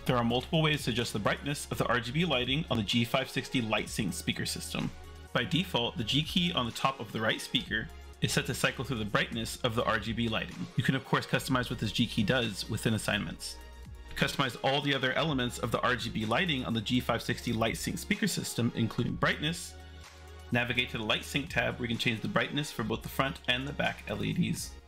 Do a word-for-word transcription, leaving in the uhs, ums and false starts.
There are multiple ways to adjust the brightness of the R G B lighting on the G five sixty LightSync speaker system. By default, the G key on the top of the right speaker is set to cycle through the brightness of the R G B lighting. You can of course customize what this G key does within assignments. To customize all the other elements of the R G B lighting on the G five sixty LightSync speaker system, including brightness, navigate to the LightSync tab where you can change the brightness for both the front and the back L E Ds.